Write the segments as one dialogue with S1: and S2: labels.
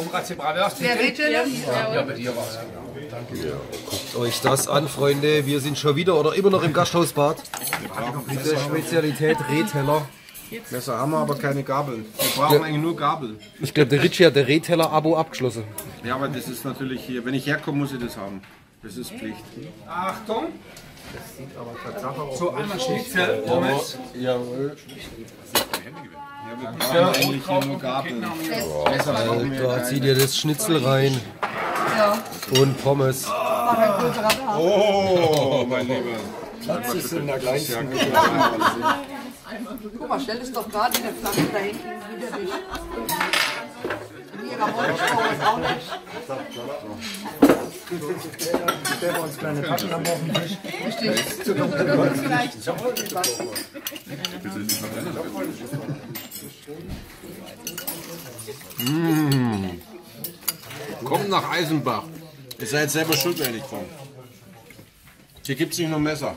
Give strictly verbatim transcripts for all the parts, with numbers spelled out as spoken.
S1: Der Rätschelle?
S2: Ja, bei dir war es.
S3: Guckt euch das an, Freunde. Wir sind schon wieder oder immer noch im Gasthausbad. Mit der Spezialität Rehteller.
S4: Messer haben wir, aber keine Gabeln. Wir brauchen ja. eigentlich nur Gabeln.
S3: Ich glaube, der Ritchie hat der Rehteller-Abo abgeschlossen.
S4: Ja, aber das ist natürlich hier, wenn ich herkomme, muss ich das haben. Das ist Pflicht.
S2: Achtung!
S4: Das sieht aber Tatsache aus.
S2: So, einmal Schnitzel, Pommes.
S4: Jawohl. Ja, wir brauchen eigentlich hier nur Gabeln. Messer brauchen wir
S3: Da zieht ihr das Schnitzel rein.
S1: Ja.
S3: Und Pommes.
S4: Oh, mein Lieber.
S5: Platz ist in der kleinsten.
S1: Guck mal, stell es doch gerade in der Flasche da hinten wieder dich. In ihrer Wollshow ist auch nicht.
S5: Stellen wir uns kleine Taschenlampe auf den Tisch.
S1: Richtig.
S4: Mmh. Kommt nach Eisenbach. Ihr seid selber schuld, wenn ich komme. Hier gibt es nicht nur Messer.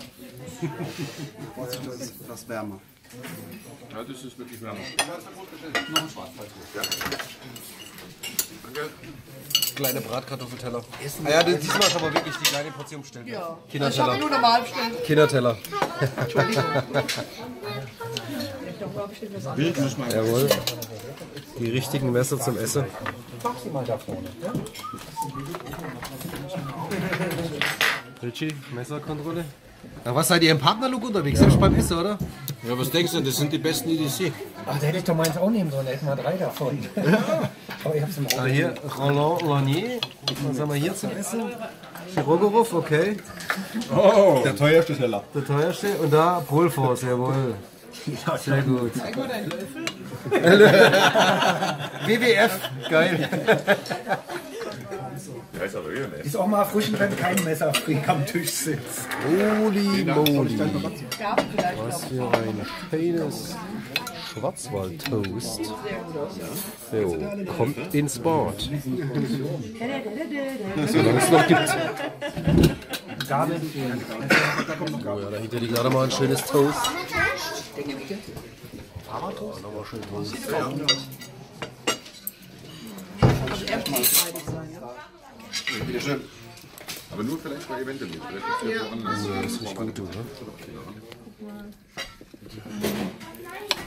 S5: Das ist wärmer.
S4: Ja, das ist wirklich wärmer.
S2: Noch ein Schwarzwald. Ja.
S4: Danke.
S3: Kleine Bratkartoffelteller. Ah ja, das, diesmal ist aber wirklich die kleine Portion bestellt.
S1: Ja.
S3: Kinderteller.
S1: Ich habe nur normal bestellt.
S3: Kinderteller.
S4: Wild muss man.
S3: Jawohl. Die richtigen Messer zum Essen.
S5: Mach sie mal da vorne. Ja?
S3: Ritchie, Messerkontrolle. Na, was seid ihr im Partnerlook unterwegs? Selbst beim Essen, oder?
S4: Ja, was denkst du? Das sind die besten E D C.
S5: Ach, da hätte ich doch meins auch nehmen sollen. Da hätten wir drei davon. Ja. Aber ich hab's im Auto.
S3: Ah, hier, Roland Lanier. Was haben wir hier zum Essen? Chirogorov, okay.
S4: Oh, der teuerste Teller.
S3: Der teuerste. Und da Polfors, jawohl. Sehr gut. W W F, geil.
S5: Ist auch mal erfrischend, wenn kein Messerfreak am Tisch sitzt.
S3: Holy moly. Was für ein feines Schwarzwald-Toast. So, kommt ins Bad. Solange es noch gibt.
S5: Gabel.
S3: Oh ja, dahinter liegt gerade mal ein schönes Toast. Fahrradtoast? Ja, nochmal schön Toast.
S4: Bitte schön. Aber nur vielleicht bei Eventen nicht. Vielleicht ist ja woanders.
S3: Das ist nicht gut, oder?